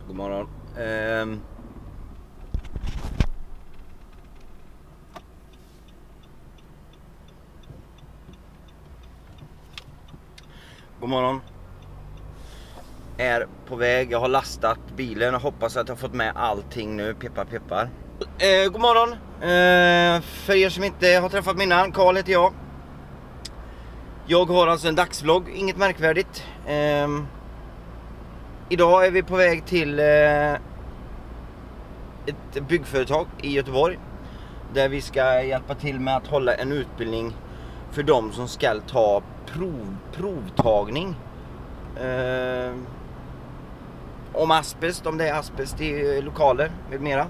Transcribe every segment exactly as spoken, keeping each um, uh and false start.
God morgon. Um... God morgon. Är på väg, jag har lastat bilen och hoppas att jag har fått med allting nu. Peppar, peppar. Eh, god morgon. Eh, för er som inte har träffat mig innan, Karl heter jag. Jag har alltså en dagsvlogg, inget märkvärdigt. Eh, idag är vi på väg till eh, ett byggföretag i Göteborg. Där vi ska hjälpa till med att hålla en utbildning för de som ska ta prov, provtagning. Eh, om asbest, om det är asbest i lokaler med mera.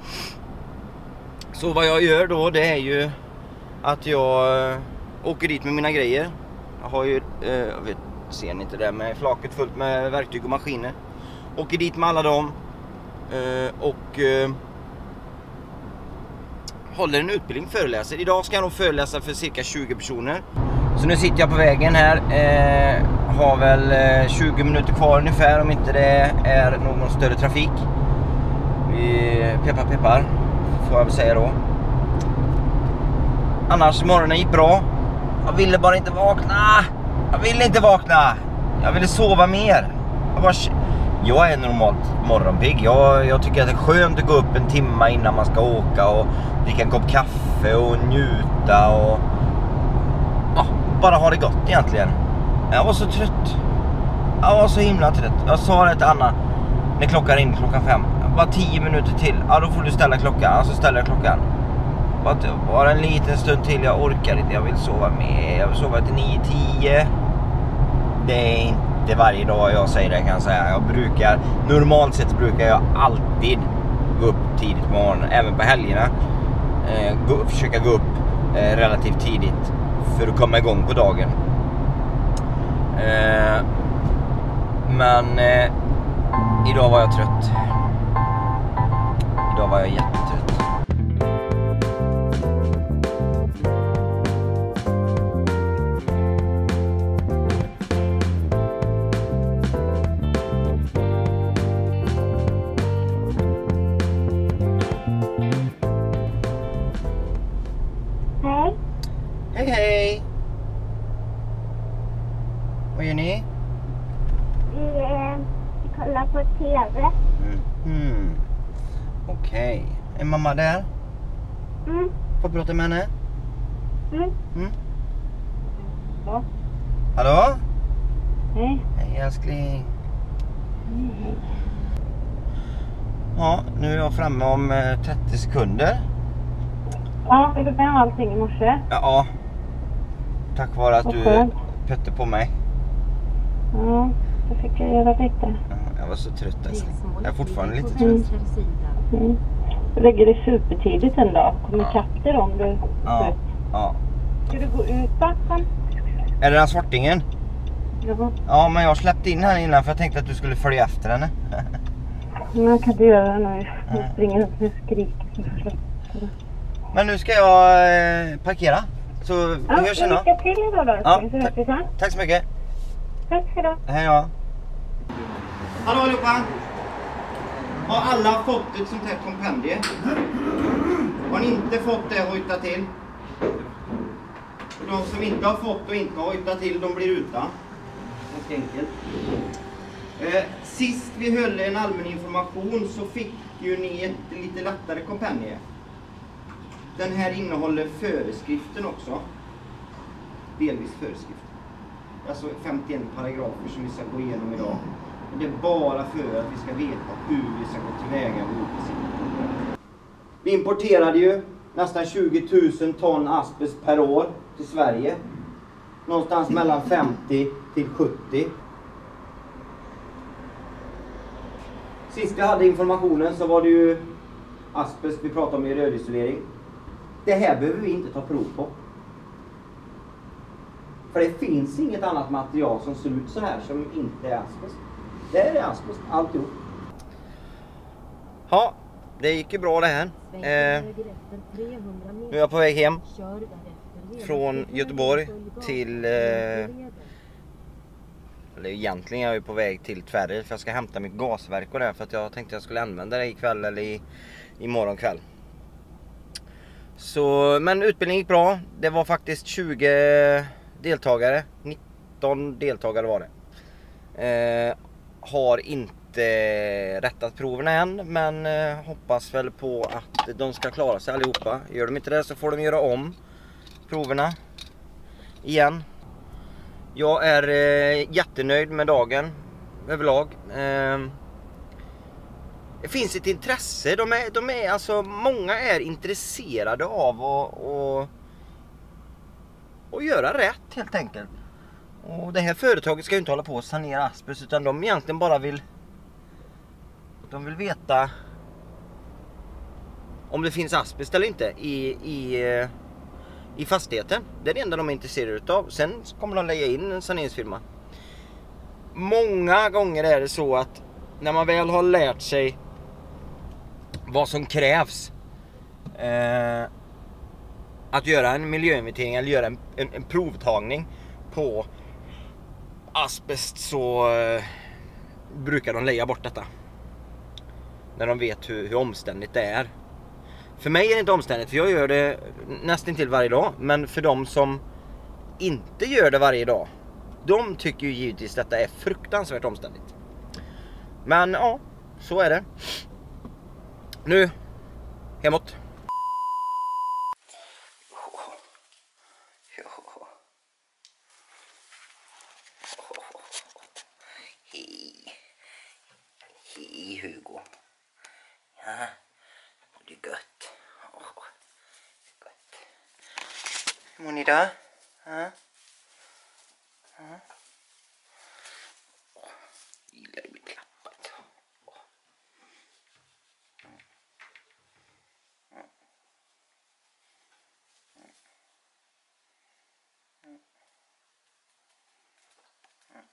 Så vad jag gör då, det är ju att jag äh, åker dit med mina grejer. Jag har ju, äh, jag vet, ser ni inte det, med flaket fullt med verktyg och maskiner. Åker dit med alla dem äh, och äh, håller en utbildning, föreläser. Idag ska jag nog föreläsa för cirka tjugo personer. Så nu sitter jag på vägen här, äh, har väl äh, tjugo minuter kvar ungefär om inte det är någon större trafik. Vi peppar peppar. Får jag väl säga då. Annars morgonen gick bra. Jag ville bara inte vakna. Jag ville inte vakna. Jag ville sova mer. Jag, bara... jag är normalt morgonpigg. Jag, jag tycker att det är skönt att gå upp en timme innan man ska åka och dricka en kopp kaffe och njuta och ja, bara ha det gott egentligen. Jag var så trött. Jag var så himla trött. Jag sa det till Anna när klockan ringde klockan fem. Bara tio minuter till. Ja, då får du ställa klockan. Alltså ställer jag klockan. Bara, bara en liten stund till. Jag orkar inte. Jag vill sova med. Jag vill sova till nio tio. Det är inte varje dag jag säger det, kan jag säga. Jag brukar, normalt sett brukar jag alltid gå upp tidigt på morgonen. Även på helgerna. Eh, gå, försöka gå upp eh, relativt tidigt. För att komma igång på dagen. Eh, men eh, idag var jag trött. Idag var jag jättetrött. Hej. Hej hej. Vad gör ni? Vi eh, kollar på tv. Mm. Mm. Okej. Okay. Är mamma där? Mm. Får jag prata med henne? Mm. Mm. Ja. Hallå? Hej. Hej älskling. Mm. Ja, nu är jag framme om eh, trettio sekunder. Ja, vi fick med allting i morse. Ja. Tack vare att Vad du skönt. pötte på mig. Ja, då fick jag göra lite. Ja, jag var så trött älskling. Jag är fortfarande lite trött. Mm. Mm. Du lägger dig supertidigt en dag. Kommer Ja. katter om du Ja. ut. Ja. Ska du gå ut backen? Är det den svartingen? Ja. Ja, men jag släppte in här innan för jag tänkte att du skulle följa efter henne. Jag kan inte göra det nu. Jag Mm. springer upp och skriker. Så jag släpper det. Men nu ska jag eh, parkera. Så Ja, vi hörs sen då. lycka till idag då. Ja, Så hörs vi sen. Tack så mycket. Tack ska du ha. Hej då. Hallå allihopa. Har alla fått ett sånt här kompendie? Har ni inte fått det, hojta till. Och de som inte har fått och inte har hojtat till, de blir utan. Ganska enkelt. Eh, sist vi höll en allmän information så fick ju ni ett lite lättare kompendie. Den här innehåller föreskriften också. Delvis föreskriften. Alltså femtioen paragrafer som vi ska gå igenom idag. Och det är bara för att vi ska veta hur vi ska gå tillväga i olika situationer. Vi importerade ju nästan tjugo tusen ton asbest per år till Sverige. Någonstans mellan femtio till sjuttio. Sist vi hade informationen så var det ju asbest vi pratade om i rörisolering. Det här behöver vi inte ta prov på. För det finns inget annat material som ser ut så här som inte är asbest. Det är asbest, alltihop. Ja, det gick ju bra det här. Eh, nu är jag på väg hem från Göteborg till eh, Eller egentligen är jag ju på väg till Tvärred för jag ska hämta mitt gasverk och det, för att jag tänkte jag skulle använda det ikväll eller i, imorgon kväll. Så, men utbildningen gick bra. Det var faktiskt tjugo deltagare. nitton deltagare var det. Eh, har inte rättat proverna än, men eh, hoppas väl på att de ska klara sig allihopa. Gör de inte det så får de göra om proverna igen. Jag är eh, jättenöjd med dagen överlag. Eh, det finns ett intresse. De är, de är, alltså, många är intresserade av att och, och göra rätt helt enkelt. Och det här företaget ska ju inte hålla på att sanera asbest, utan de egentligen bara vill de vill veta om det finns asbest eller inte i, i, i fastigheten. Det är det enda de är intresserade av. Sen kommer de lägga in en saneringsfirma. Många gånger är det så att när man väl har lärt sig vad som krävs eh, att göra en miljöinventering eller göra en, en, en provtagning på asbest, så eh, brukar de lägga bort detta när de vet hur, hur omständigt det är. För mig är det inte omständigt, för jag gör det nästan till varje dag. Men för de som inte gör det varje dag, de tycker ju givetvis detta är fruktansvärt omständigt. Men ja, så är det. Nu, hemåt. Hej. Hej Hugo. Ja, det är gött. Oh, gött. Hur mår ni då? Ja? Ja? Oh, gillar att bli klappat. Oh. Mm. Mm. Mm. Mm.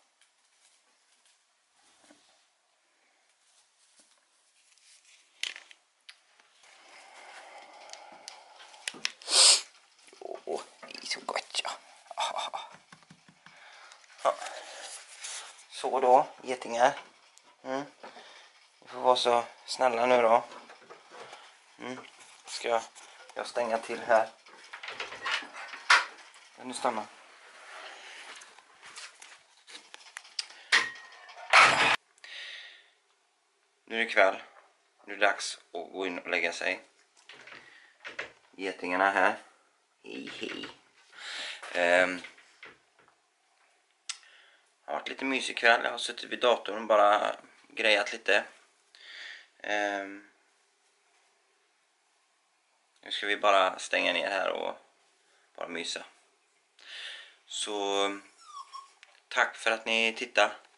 Åh, det är så gott, ja. Ah. Ja. Så då, getingar. Mm. Ni får vara så snälla nu då. Mm. Ska jag, jag stänga till här. Nu stanna. Nu är det kväll. Nu är det dags att gå in och lägga sig. Getingarna här. Hej hej. Um, det har varit lite mysig kväll. Jag har suttit vid datorn och bara grejat lite. Um, nu ska vi bara stänga ner här och bara mysa. Så tack för att ni tittar.